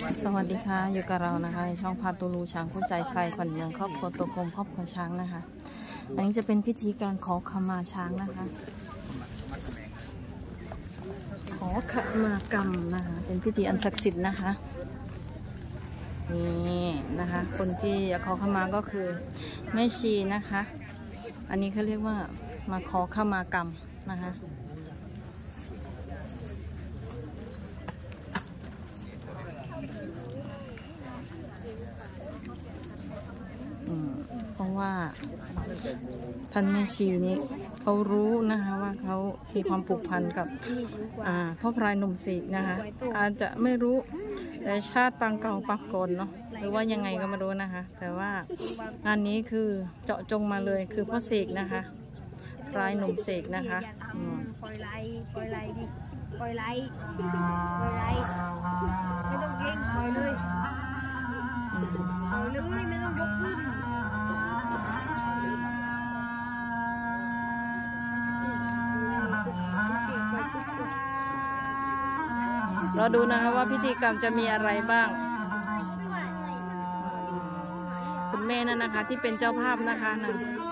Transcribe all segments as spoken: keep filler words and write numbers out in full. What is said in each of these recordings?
สวัสดีค่ะอยู่กับเรานะคะในช่องพาตูลูช้างคู่ใจใครขวัญเมืองครอบครัวตัวกลมครอบครัวช้างนะคะอันนี้จะเป็นพิธีการขอขมาช้างนะคะขอขมากรรมนะคะเป็นพิธีอันศักดิ์สิทธิ์นะคะนี่นะคะคนที่จะขอขมาก็คือแม่ชีนะคะอันนี้เขาเรียกว่ามาขอขมากรรมนะคะเพราะว่าท่านแม่ชีนี้เขารู้นะคะว่าเขามีความผูกพันกับพ่อพรายหนุ่มศิกนะคะอาจจะไม่รู้แต่ชาติปางเก่าปางก่อนเนาะหรือว่ายังไงก็ไม่รู้นะคะแต่ว่างานนี้คือเจาะจงมาเลยคือพ่อศิกนะคะพรายหนุ่มศิกนะคะปล่อยไหลปล่อยไหลดิปล่อยไหลปล่อยไหลไม่ต้องเก่งปล่อยเลยปล่อยเลยไม่ต้องยกขึ้นเราดูนะคะว่าพิธีกรรมจะมีอะไรบ้างคุณแม่นั่นนะคะที่เป็นเจ้าภาพนะคะนะ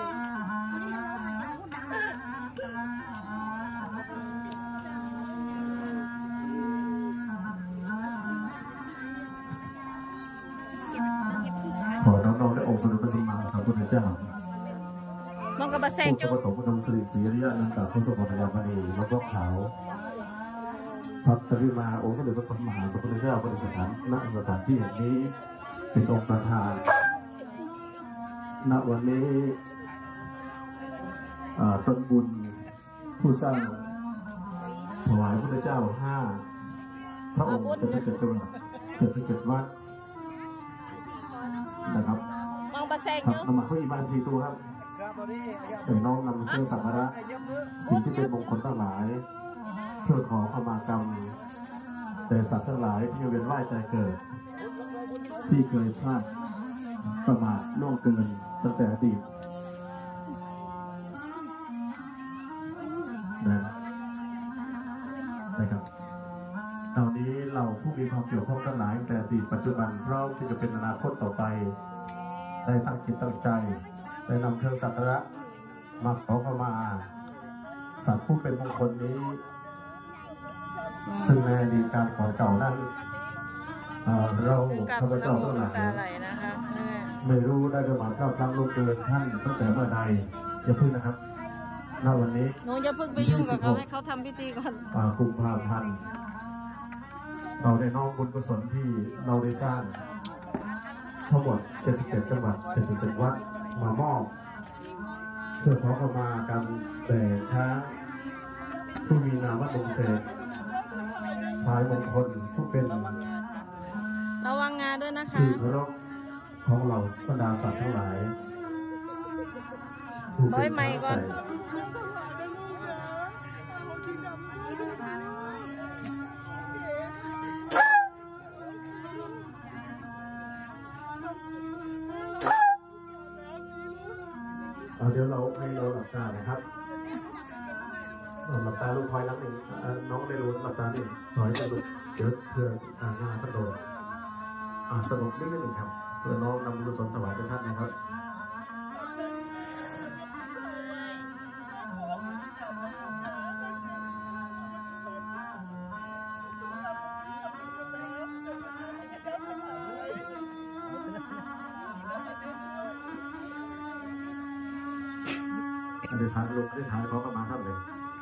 ขอน้อมๆได้องค์สมเด็จพระสัมมาสัมพุทธเจ้ามังกรบะเซงจุ๊บปฐมอุดมสิริศรีอริยะนันตทศพลยามณีแล้วก็ขาวพัฒริมาองค์สมเด็จพระสัมมาสัมพุทธเจ้าประดิษฐานณสถานที่แห่งนี้เป็นองค์ประธานณวันนี้ต้นบุญผู้สร้างถวายพระพุทธเจ้าห้าพระองค์จะเกิดจังหวัดจะเกิดวัดนะครับมังกรบะเซงจุ๊บนำมาเพื่ออิบานสี่ตัวครับเดี๋ยวน้องนำเครื่องสักการะสิ่งที่เป็นมงคลทั้งหลายเพื่อขอขมากรรมแต่สัตว์ทั้งหลายที่เวียนว่ายตายเกิดที่เคยพลาดประมาทล่วงเกินตั้งแต่อดีตนะนะครับตอนนี้เราผู้มีความเกี่ยวข้องทั้งหลายแต่อดีตปัจจุบันพร้อมที่จะเป็นอนาคตต่อไปได้ตั้งจิตตั้งใจได้นำเครื่องสักการะมาขอเข้ามาสัตว์ผู้เป็นมงคลนี้ซึ่งในอดีตการก่อนเก่านั้นเราข้าพเจ้าทั้งหลายไม่รู้ได้กระหม่อมก้าวครั้งลูกเกินท่านตั้งแต่เมื่อใดอย่าพึ่งนะครับณวันนี้หนูอย่าพึ่งไปยุ่งกับเขาให้เขาทำพิธีก่อนกุมภาพันธ์เราได้น้อมบุญกุศลที่เราได้สร้างทั้งหมดเจ็ดสิบเจ็ดจังหวัดเจ็ดสิบเจ็ดวัดมามอบเพื่อขอเข้ามากันแต่ช้างผู้มีนามว่าดงเสกพายมงคลผู้เป็นระวังงาด้วยนะคะที่เคารพของเหล่าบรรดาสัตว์ทั้งหลายร้อยไม้ก่อนเดี๋ยวเราให้เราหลับตานะครับหลับตาลูกถอยหลังหนึ่งน้องได้รู้หลับตาหนึ่งถอยไปลูกเดี๋ยวเพื่ออ่านหน้าท่านโดนสงบนิดนึงครับเพื่อน้องนำบุญกุศลถวายท่านนะครับอธิษฐานลงอธิษฐานขอเข้ามาท่านเลย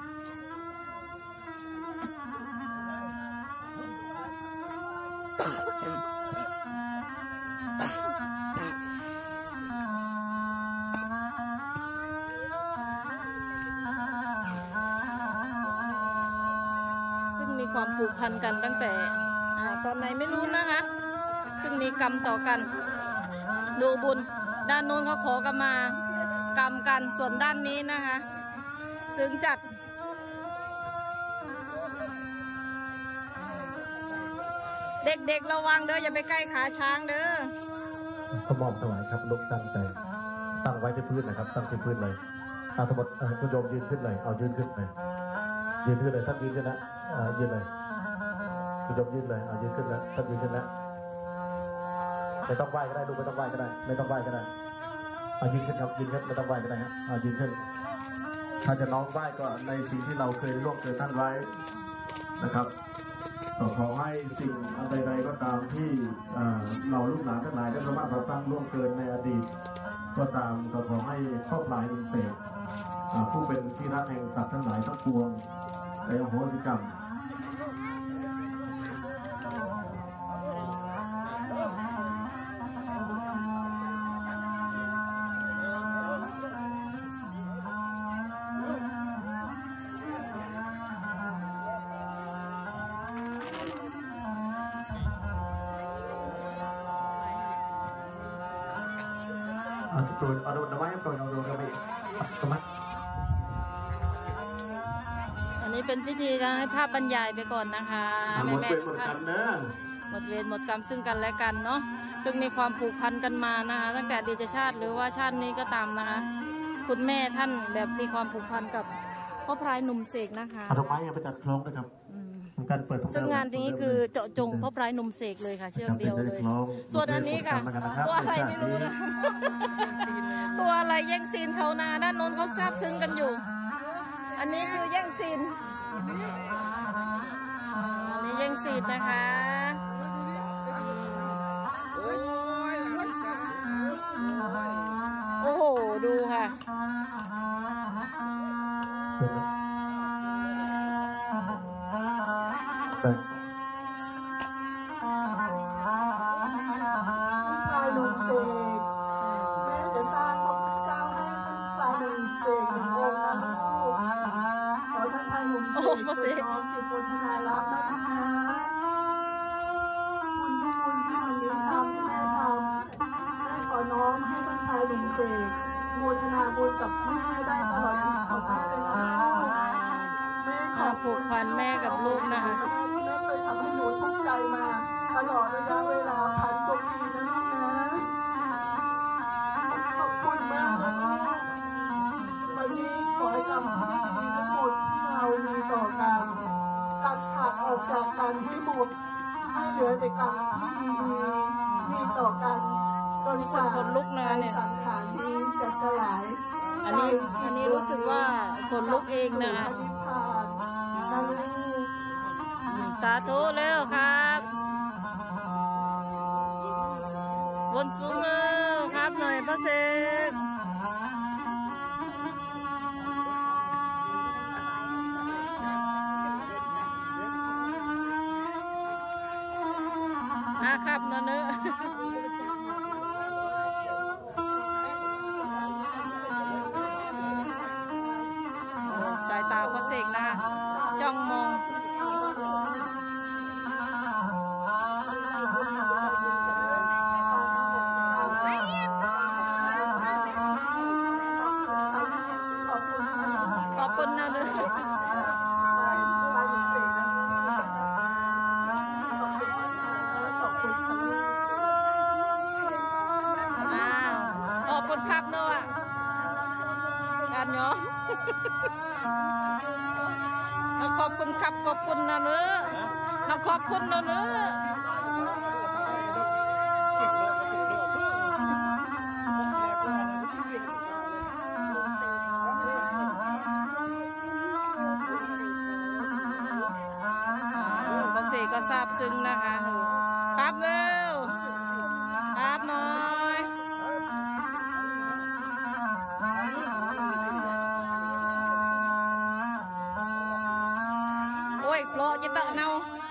ซึ่งมีความผูกพันกันตั้งแต่ตอนไหนไม่รู้นะคะซึ่งมีกรรมต่อกันดูบุญด้านโน้นเขาขอกันมากรรมกันส่วนด้านนี้นะคะซึ่งจัดเด็กๆระวังเด้ออย่าไปใกล้ขาช้างเด้อก็มอบถวายครับลุกตั้งแต่ตั้งไว้ที่พื้นนะครับตั้งที่พื้นเลยเอาทั้งหมดคุณโยมยืนขึ้นเลยเอายืนขึ้นเลยยืนขึ้นเลยท่านยืนขึ้นนะยืนเลยคุณโยมยืนเลยเอายืนขึ้นแล้วท่านยืนขึ้นแล้วไม่ต้องไหว้ก็ได้ลูกไม่ต้องไหว้ก็ได้ไม่ต้องไหว้ก็ได้เอายืนขึ้นครับยืนขึ้นไม่ต้องไหว้ก็ได้ฮะเอายืนขึ้นถ้าจะน้องไหว้ก็ในสิ่งที่เราเคยร่วมเคยท่านไว้นะครับก็ขอให้สิ่งใดๆก็ตามที่เราลูกหลานทั้งหลายได้ประมาทเราตั้งร่วมเกินในอดีตก็ตามก็ขอให้ครอบครัวลุงเสกผู้เป็นที่รักแห่งสัตว์ทั้งหลายทั้งปวงในโหสิกรรมเอาจุดเอาโดนเอาไว้ปล่อยเอาโดนกันไปประมาณอันนี้เป็นพิธีการให้ภาพบรรยายไปก่อนนะคะหมดเวรหมดกรรมนะหมดเวรหมดกรรมซึ่งกันและกันเนาะซึ่งมีความผูกพันกันมานะคะตั้งแต่อดีตชาติหรือว่าชาตินี้ก็ตามนะคะคุณแม่ท่านแบบมีความผูกพันกับพ่อพรายหนุ่มเสกนะคะเอาดอกไม้ไปจัดคล้องนะครับการเปิดซึ่งงานนี้คือเจาะจงพ่อพรายหนุ่มเสกเลยค่ะเชือกเดียวเลยส่วนอันนี้ค่ะตัวอะไรไม่รู้นะตัวอะไรแย่งซีนเขานาด้านโน้นเขาซาบซึ้งกันอยู่อันนี้คือแย่งซีนอันนี้แย่งซีนนะคะโอ้โหดูค่ะพรายหนุ่มเสกแม่จะสร้างพระพุทธเจ้าให้พรายหนุ่มเสกเป็นองค์นะลูกขอท่านพรายหนุ่มเสกเกิดน้อมติดบนทนายรับนะคะคุณทุกคนที่มาเลี้ยงทำที่แม่ทำแม่ขอน้อมให้ท่านพรายหนุ่มเสกโมทนาบุญกับแม่ได้ตลอดชีวิตของแม่เลยนะแม่ขอผูกพันแม่กับลูกนะคะแม่เคยทำให้หนูทุกข์ใจมาตลอดระยะเวลาพันกว่าปีนะลูกนะขอบคุณมากนะลูกวันนี้ขอให้กรรมที่ดีทั้งหมดที่เรามีต่อกันตัดขาดออกจากกันให้หมดให้เหลือแต่กรรมที่ดีมีต่อกันจนกว่าสังขารนี้จะสลายอันนี้อันนี้รู้สึกว่าคนลุกเองนะสาธุเร็วครับบนสูงเร็วครับหน่อยพระเสกนะครับนะเนอะสายตาพระเสกนะจ้องมองขอบคุณนะเด้อขอบคุณครับเนอะการย้อนขอบคุณครับขอบคุณนะเนอะเราขอบคุณนะเนอะพระเสกก็ทราบซึ้งนะคะครับเร็วครับหน่อยโอ้ยโปรจะเตะเนา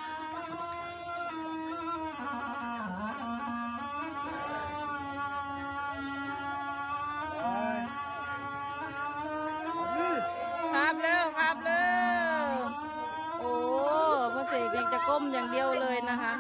ครับเร็วครับเร็วโอ้พระเสกยังจะก้มอย่างเดียวเลยนะคะ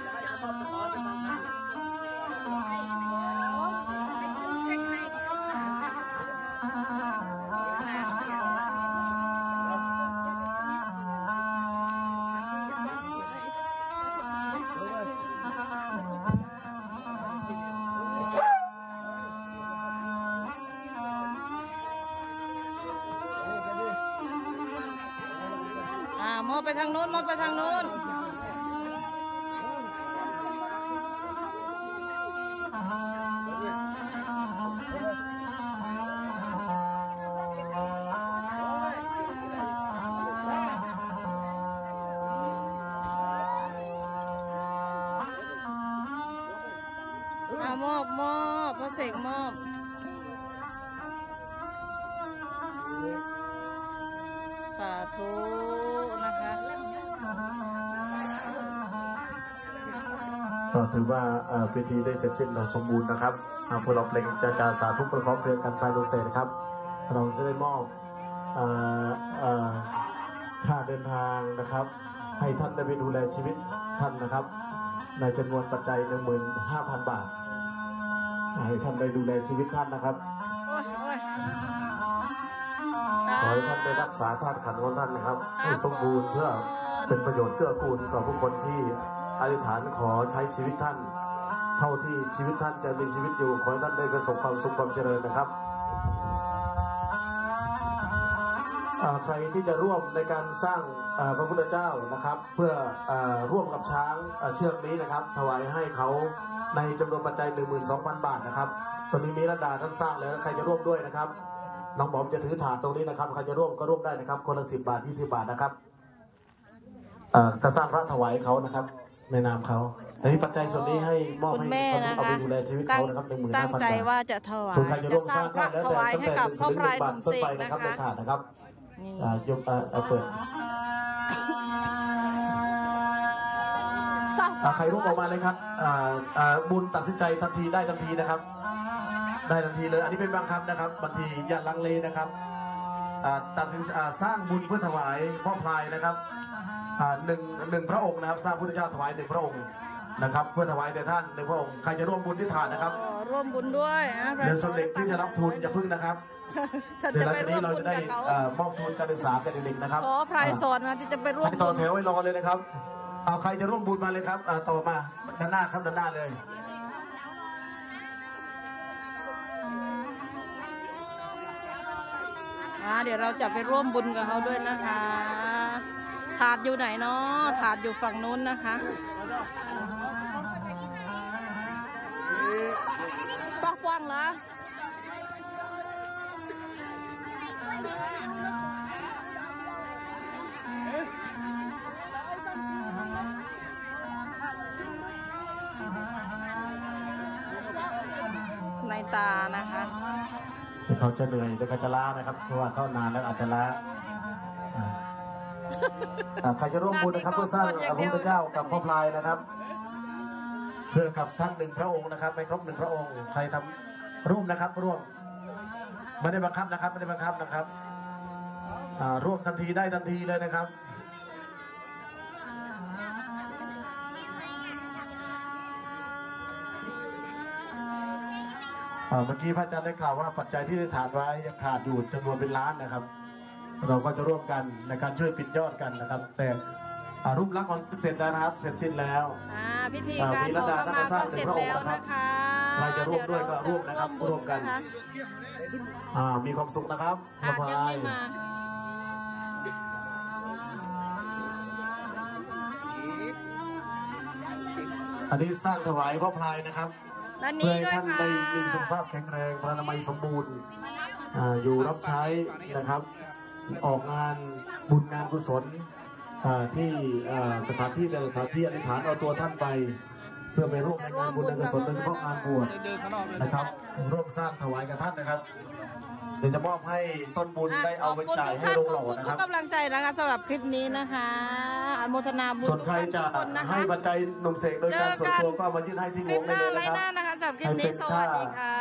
มองไปทางโน้นมองไปทางโน้นอามอบมอบพระเสกมอบสาธุนะคะก็ถือว่าพิธีได้เสร็จสิ้นสมบูรณ์นะครับพวกเราเพลงจะจาสาธุประกอบเพลงกันไปลงเสร็จนะครับเราจะได้มอบค่าเดินทางนะครับให้ท่านได้ไปดูแลชีวิตท่านนะครับในจำนวนปัจจัย หนึ่งหมื่นห้าพัน บาทให้ท่านได้ดูแลชีวิตท่านนะครับขอให้ท่านได้รักษาธาตุขันธ์ของท่านนะครับให้สมบูรณ์เพื่อเป็นประโยชน์เกื้อกูลต่อผู้คนที่อธิษฐานขอใช้ชีวิตท่านเท่าที่ชีวิตท่านจะมีชีวิตอยู่ขอให้ท่านได้ประสบความสุขความเจริญนะครับใครที่จะร่วมในการสร้างพระพุทธเจ้านะครับเพื่อร่วมกับช้างเชือกนี้นะครับถวายให้เขาในจำนวนปัจจัย หนึ่งหมื่นสองพัน บาทนะครับตอนนี้มีระดาท่านสร้างแล้วใครจะร่วมด้วยนะครับน้องบอมจะถือถาดตรงนี้นะครับใครจะร่วมก็ร่วมได้นะครับคนละสิบบาทยี่สิบบาทนะครับจะสร้างพระถวายเขานะครับในนามเขาในปัจจัยส่วนนี้ให้มอบให้เขาเอาไปดูแลชีวิตเขานะครับหนึ่งหมื่นห้าพันบาทตั้งใจว่าจะถวายส่วนใครจะร่วมสร้างก็แล้วแต่ตั้งแต่หนึ่งถึงหนึ่งบาทต้นไปนะครับในถาดนะครับยกเปิดใครร่วมออกมาเลยครับบุญตัดสินใจทันทีได้ทันทีนะครับได้ทันทีเลยอันนี้เป็นบางคำนะครับบางทีอย่าลังเลนะครับตัดสินสร้างบุญเพื่อถวายพ่อพลายนะครับหนึ่งหนึ่งพระองค์นะครับสร้างพุทธเจ้าถวายหนึ่งพระองค์นะครับเพื่อถวายแด่ท่านหนึ่งพระองค์ใครจะร่วมบุญที่ฐานนะครับร่วมบุญด้วยเดี๋ยวส่วนเด็กที่จะรับทุนอย่าพึ่งนะครับเดี๋ยวหลังจากนี้เราจะได้มอบทุนการศึกษาแก่เด็กๆนะครับขอพลายสอนนะที่จะไปร่วมต่อแถวไว้รอเลยนะครับเอาใครจะร่วมบุญมาเลยครับต่อมาด้านหน้าครับด้านหน้าเลยเดี๋ยวเราจะไปร่วมบุญกับเขาด้วยนะคะถาดอยู่ไหนเนาะถาดอยู่ฝั่งนู้นนะคะซอกกว้างเหรอในตานะคะเขาจะเหนื่อยแล้วก็จะล้านะครับเพราะว่าเขานานแล้วอาจจะล้าใครจะร่วมบุญนะครับเพื่อสร้างพระพุทธเจ้ากับพ่อพลายนะครับเพื่อกับท่านหนึ่งพระองค์นะครับไม่ครบหนึ่งพระองค์ใครทำร่วมนะครับร่วมไม่ได้บังคับนะครับไม่ได้บังคับนะครับร่วมทันทีได้ทันทีเลยนะครับเมื่อกี้พระอาจารย์ได้กล่าวว่าปัจจัยที่ได้ฐานไว้ยังขาดอยู่จำนวนเป็นล้านนะครับเราก็จะร่วมกันในการช่วยปิดยอดกันนะครับแต่รูปลักษณ์มันเสร็จแล้วนะครับเสร็จสิ้นแล้วพิธีการขอขมาก็เสร็จแล้วนะคะใครจะร่วมด้วยก็ร่วมนะครับร่วมกันมีความสุขนะครับพ่อพลายอันนี้สร้างถวายพ่อพลายนะครับเพื่อให้ท่านได้มีสุขภาพแข็งแรงพลานามัยสมบูรณ์อยู่รับใช้นะครับออกงานบุญงานกุศลที่สถานที่แต่ละสถานที่อธิษฐานเอาตัวท่านไปเพื่อไปร่วมในงานบุญงานกุศลโดยเฉพาะงานบวชนะครับร่วมสร้างถวายกับท่านนะครับเดี๋ยวจะมอบให้ต้นบุญได้เอาไปจ่ายให้โรงหล่อนะครับกำลังใจนะคะสำหรับคลิปนี้นะคะอนุโมทนาบุญส่วนใครจะให้ปัจจัยนมเสกโดยการส่วนตัวก็มายื่นให้ที่วงได้เลยนะครับสำหรับคลิปนี้สวัสดีค่ะ